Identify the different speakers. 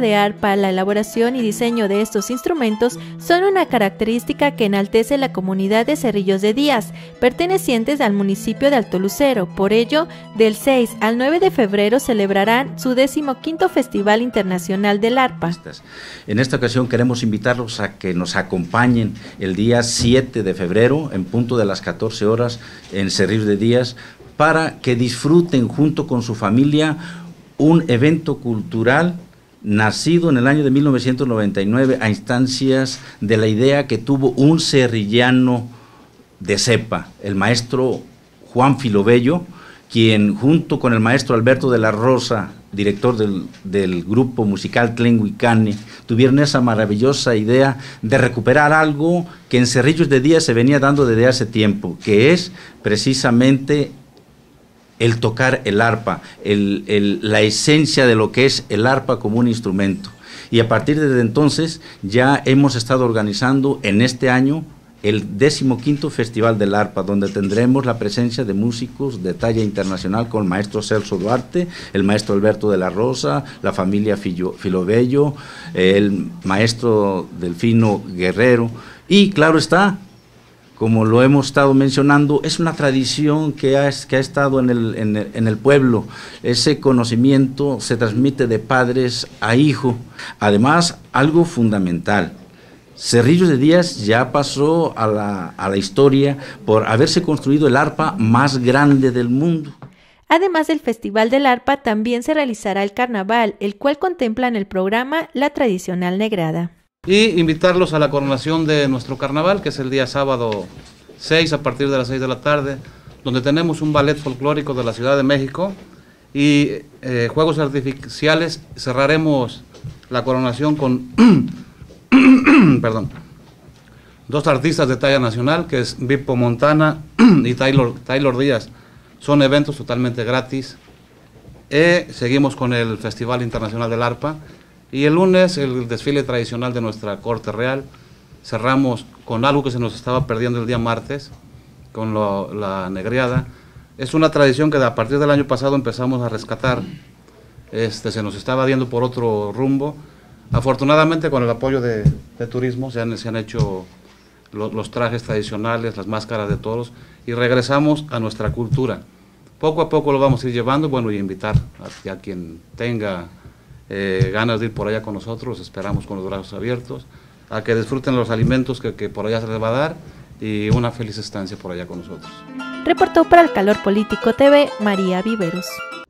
Speaker 1: de arpa, la elaboración y diseño de estos instrumentos son una característica que enaltece la comunidad de Cerrillos de Díaz, pertenecientes al municipio de Alto Lucero. Por ello, del 6 al 9 de febrero celebrarán su 15º Festival Internacional del Arpa.
Speaker 2: En esta ocasión queremos invitarlos a que nos acompañen el día 7 de febrero, en punto de las 14 horas, en Cerrillos de Díaz, para que disfruten junto con su familia un evento cultural nacido en el año de 1999 a instancias de la idea que tuvo un cerrillano de cepa, el maestro Juan Filobello, quien junto con el maestro Alberto de la Rosa, director del grupo musical Tlenguicane, tuvieron esa maravillosa idea de recuperar algo que en Cerrillos de Díaz se venía dando desde hace tiempo, que es precisamente el tocar el arpa, la esencia de lo que es el arpa como un instrumento. Y a partir de entonces ya hemos estado organizando en este año el 15º Festival del Arpa, donde tendremos la presencia de músicos de talla internacional con el maestro Celso Duarte, el maestro Alberto de la Rosa, la familia Filobello, el maestro Delfino Guerrero, y claro está, como lo hemos estado mencionando, es una tradición que ha estado en el pueblo. Ese conocimiento se transmite de padres a hijo. Además, algo fundamental, Cerrillos de Díaz ya pasó a la historia por haberse construido el arpa más grande del mundo.
Speaker 1: Además del Festival del Arpa, también se realizará el Carnaval, el cual contempla en el programa la tradicional negrada.
Speaker 3: Y invitarlos a la coronación de nuestro carnaval, que es el día sábado 6 a partir de las 6 de la tarde, donde tenemos un ballet folclórico de la Ciudad de México y juegos artificiales. Cerraremos la coronación con perdón, dos artistas de talla nacional, que es Vipo Montana y Taylor Díaz. Son eventos totalmente gratis. Seguimos con el Festival Internacional del Arpa. Y el lunes, el desfile tradicional de nuestra Corte Real. Cerramos con algo que se nos estaba perdiendo el día martes, con la negreada. Es una tradición que a partir del año pasado empezamos a rescatar. Se nos estaba yendo por otro rumbo. Afortunadamente, con el apoyo de turismo, se han hecho los trajes tradicionales, las máscaras de toros, y regresamos a nuestra cultura. Poco a poco lo vamos a ir llevando, bueno, y invitar a quien tenga ganas de ir por allá con nosotros, esperamos con los brazos abiertos, a que disfruten los alimentos que por allá se les va a dar, y una feliz estancia por allá con nosotros.
Speaker 1: Reportó para El Calor Político TV, María Viveros.